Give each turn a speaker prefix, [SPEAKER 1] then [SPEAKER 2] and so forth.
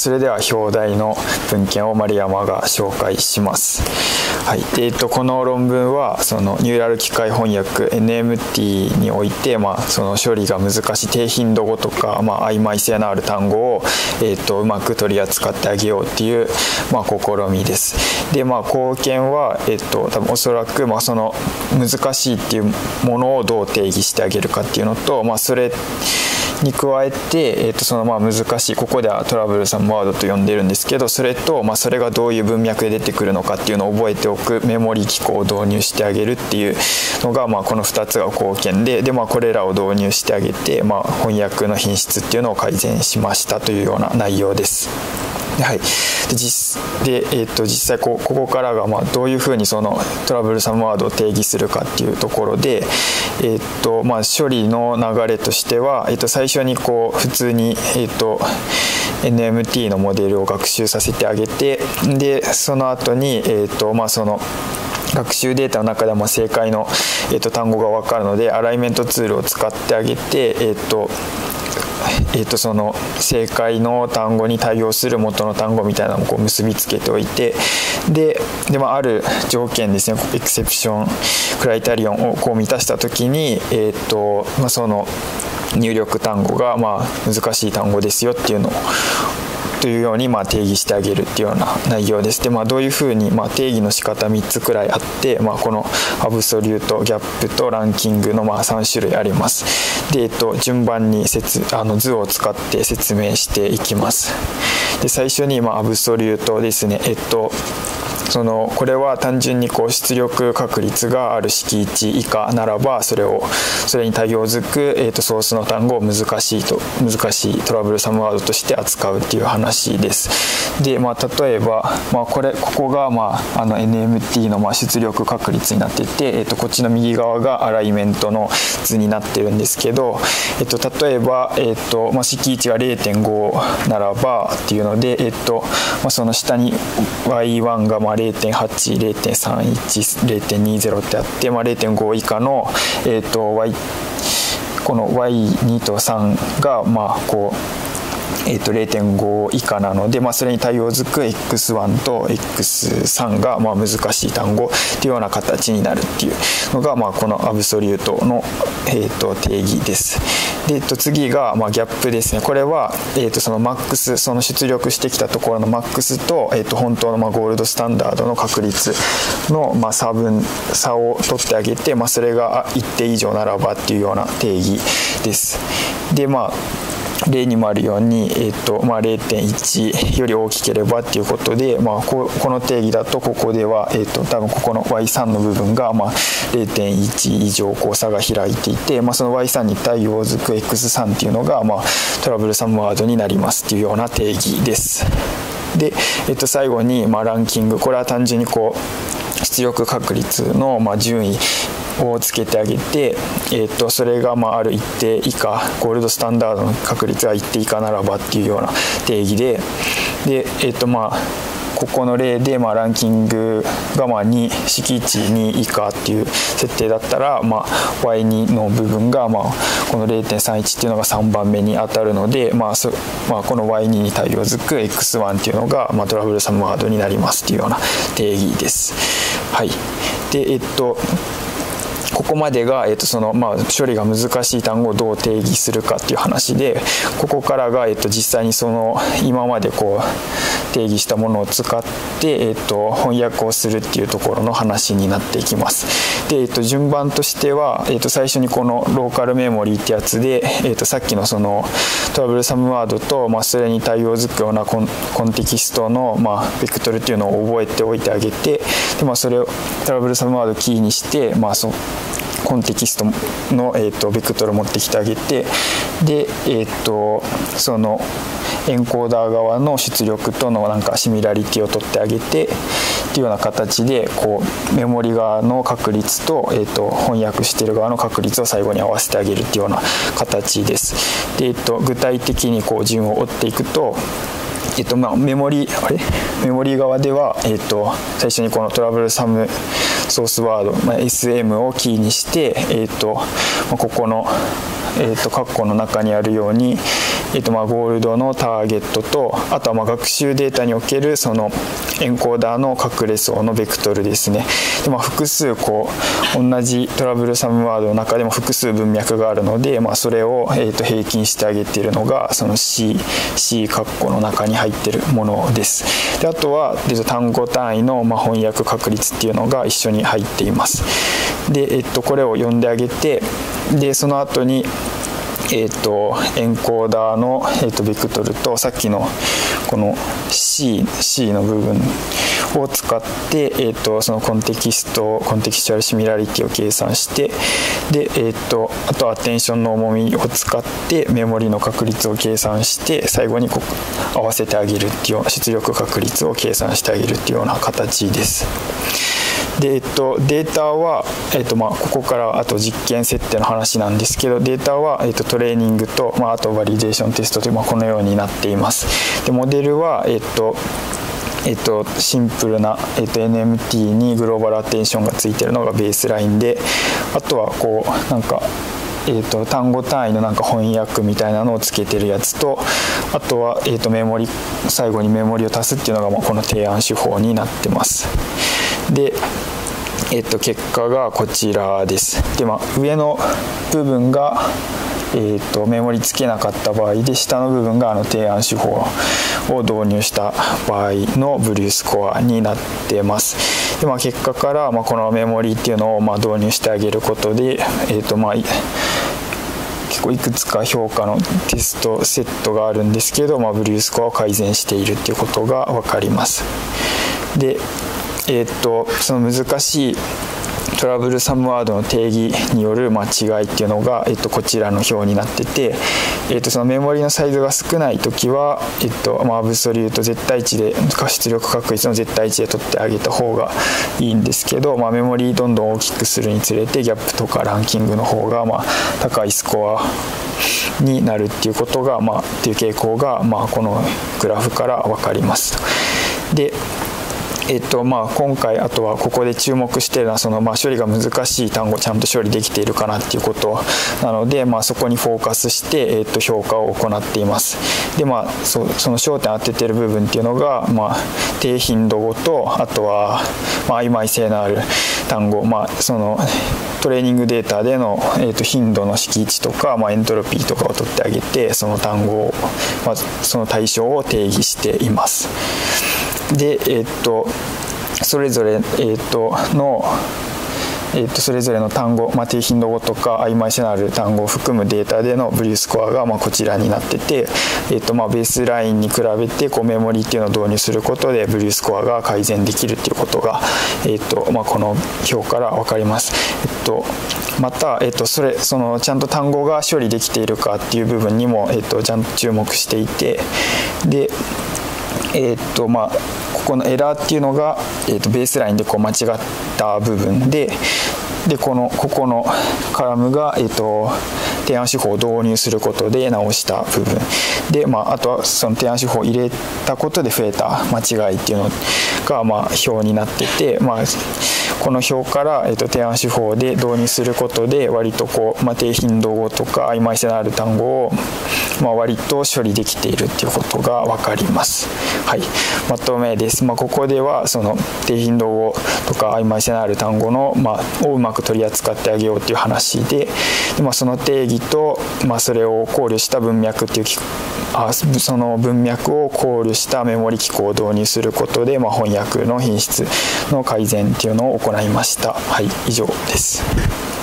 [SPEAKER 1] それでは表題の文献を丸山が紹介します。はい。この論文はそのニューラル機械翻訳 NMT において、その処理が難しい低頻度語とか、曖昧性のある単語を、うまく取り扱ってあげようっていう、試みです。で、貢献は、多分おそらく、その難しいっていうものをどう定義してあげるかっていうのと、それに加えて、その難しい、ここではトラブルサムワードと呼んでいるんですけど、それと、それがどういう文脈で出てくるのかっていうのを覚えておくメモリ機構を導入してあげるっていうのが、この2つが貢献で、これらを導入してあげて、翻訳の品質っていうのを改善しましたというような内容です。はい、実際ここからがどういうふうにそのトラブルサムワードを定義するかっていうところで、処理の流れとしては、最初に普通に、NMT のモデルを学習させてあげて、でその後に、その学習データの中でも正解の、単語が分かるのでアライメントツールを使ってあげて、その正解の単語に対応する元の単語みたいなのを結びつけておいて、である条件ですね、エクセプションクライテリオンを満たした時に、その入力単語が難しい単語ですよっていうのをというように定義してあげるっていうような内容です。で、どういうふうに定義の仕方3つくらいあって、このアブソリュート、ギャップとランキングの3種類あります。で、順番に図を使って説明していきます。で、最初にアブソリュートですね。これは単純に出力確率がある式値以下ならばそれに対応づく、ソースの単語を難しいトラブルサムワードとして扱うっていう話です。で、例えば、ここが、NMT の出力確率になっていて、こっちの右側がアライメントの図になってるんですけど、例えば、式値が 0.5 ならばっていうので、その下に Y1 が0.8、0.31、0.20 ってあって、0.5 以下の、この Y2 と3が0.5 以下なので、それに対応づく X1 と X3 が難しい単語っていうような形になるっていうのが、このアブソリュートの、定義です。で、次が、ギャップですね。これは、そのマックス、その出力してきたところのマックスと、本当のゴールドスタンダードの確率の、差を取ってあげて、それが一定以上ならばっていうような定義です。で、例にもあるように、0.1 より大きければっていうことで、この定義だとここでは、多分ここの Y3 の部分が、0.1 以上差が開いていて、その Y3 に対応づく X3 っていうのが、トラブルサムワードになりますっていうような定義です。で、最後に、ランキング、これは単純に出力確率の、順位をつけてあげて、それがある一定以下、ゴールドスタンダードの確率が一定以下ならばっていうような定義で、ここの例で、ランキングが2、式値2以下っていう設定だったら、Y2 の部分が、この 0.31 っていうのが3番目に当たるので、この Y2 に対応づく X1 っていうのが、トラブルサムワードになりますっていうような定義です。はい。で、ここまでが、処理が難しい単語をどう定義するかっていう話で、ここからが、実際に今まで定義したものを使って、翻訳をするっていうところの話になっていきます。で、順番としては、最初にこのローカルメモリーってやつで、さっきのトラブルサムワードと、それに対応づくようなコンテキストの、ベクトルっていうのを覚えておいてあげて、で、それをトラブルサムワードキーにして、コンテキストの、ベクトルを持ってきてあげて、で、そのエンコーダー側の出力とのシミラリティを取ってあげてっていうような形でメモリ側の確率と、翻訳している側の確率を最後に合わせてあげるっていうような形です。で、具体的に順を追っていくと、メモリ側では、最初にこのトラブルサムソースワード、SM をキーにして、ここの、括弧の中にあるように、 ゴールドのターゲットと、あとは学習データにおけるそのエンコーダーの隠れ層のベクトルですね。で、複数同じトラブルサムワードの中でも複数文脈があるので、それを、平均してあげているのがその C 括弧の中に入っているものです。で、あとは単語単位の翻訳確率っていうのが一緒に入っています。で、これを読んであげて、でその後にエンコーダーの、ベクトルとさっきのこの C の部分を使って、そのコンテキスチュアルシミラリティを計算して、で、あとはアテンションの重みを使ってメモリの確率を計算して、最後に合わせてあげるっていう出力確率を計算してあげるっていうような形です。で、データは、ここからあと実験設定の話なんですけど、データは、トレーニングと、あとバリデーションテストという、このようになっています。で、モデルは、シンプルな、NMT にグローバルアテンションがついているのがベースラインで、あとは単語単位の翻訳みたいなのをつけてるやつと、あとは、最後にメモリを足すっていうのが、この提案手法になってます。で、結果がこちらです。で、上の部分が、メモリつけなかった場合で、下の部分が提案手法を導入した場合のブルースコアになってます。で、結果から、このメモリっていうのを導入してあげることで、結構いくつか評価のテストセットがあるんですけど、ブルースコアを改善しているっていうことが分かります。で、その難しいトラブルサムワードの定義による違いっていうのが、こちらの表になってて、そのメモリのサイズが少ないときは、アブソリュート絶対値で出力確率の絶対値で取ってあげた方がいいんですけど、メモリどんどん大きくするにつれてギャップとかランキングの方が高いスコアになるっていうことが、っていう傾向が、このグラフから分かります。で、今回あとはここで注目しているのはその処理が難しい単語をちゃんと処理できているかなっていうことなので、そこにフォーカスして評価を行っています。で、その焦点当てている部分っていうのが低頻度語と、あとは曖昧性のある単語、そのトレーニングデータでの頻度の式値とかエントロピーとかを取ってあげて、その単語をその対象を定義しています。で、それぞれの単語、低頻度語とか曖昧性のある単語を含むデータでのブルースコアがこちらになってて、ベースラインに比べてメモリっていうのを導入することでブルースコアが改善できるっていうことが、この表から分かります。また、そのちゃんと単語が処理できているかっていう部分にも、ちゃんと注目していて、で、ここのエラーっていうのが、ベースラインで間違った部分で、ここのカラムが、提案手法を導入することで直した部分で、あとはその提案手法を入れたことで増えた間違いっていうのが、表になってて、この表から、提案手法で導入することで割と低頻度語とか曖昧性のある単語を、割と処理できているっていうことが分かります。はい、まとめです。ここではその低頻度語とか曖昧性のある単語の、をうまく取り扱ってあげようっていう話で、その定義と、それを考慮した文脈っていうその文脈を考慮したメモリ機構を導入することで、翻訳の品質の改善っていうのを行いました。はい、以上です。